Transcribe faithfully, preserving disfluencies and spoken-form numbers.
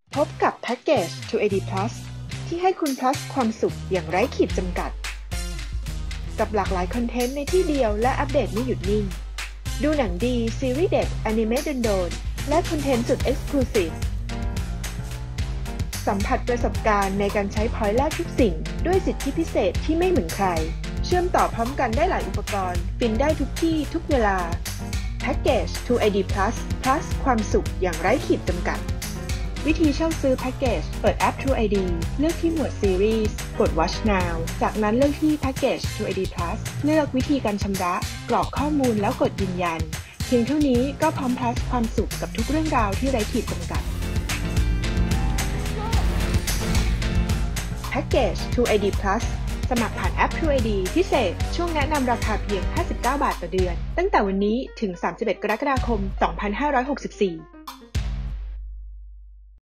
พบกับแพ็กเกจ ทู เอ ดี Plus ที่ให้คุณ plus ความสุขอย่างไร้ขีดจำกัดกับหลากหลายคอนเทนต์ในที่เดียวและอัปเดตไม่หยุดนิ่งดูหนังดีซีรีส์เด็ดอนิเมะโดนๆและคอนเทนต์สุด Exclusive สัมผัสประสบการณ์ในการใช้พอยต์แลกทุกสิ่งด้วยสิทธิพิเศษที่ไม่เหมือนใครเชื่อมต่อพร้อมกันได้หลายอุปกรณ์ฟินได้ทุกที่ทุกเวลาแพ็กเกจ ทู เอ ดี Plus plus ความสุขอย่างไร้ขีดจำกัดวิธีเช่าซื้อแพ็กเกจเปิดแอป ทู เอ ดี เลือกที่หมวด Series กด Watch Now จากนั้นเลือกที่แพ็กเกจ ทู เอ ดี Plus เลือกวิธีการชำระกรอกข้อมูลแล้วกดยืนยันเพียงเท่านี้ก็พร้อม plus ความสุขกับทุกเรื่องราวที่ไร้ขีดจำกัดแพ็กเกจ ทู เอ ดี Plus สมัครผ่านแอป ทู เอ ดี พิเศษช่วงแนะนำราคาเพียงห้าสิบเก้าบาทต่อเดือนตั้งแต่วันนี้ถึงสามสิบเอ็ดกรกฎาคมสองพันห้าร้อยหกสิบสี่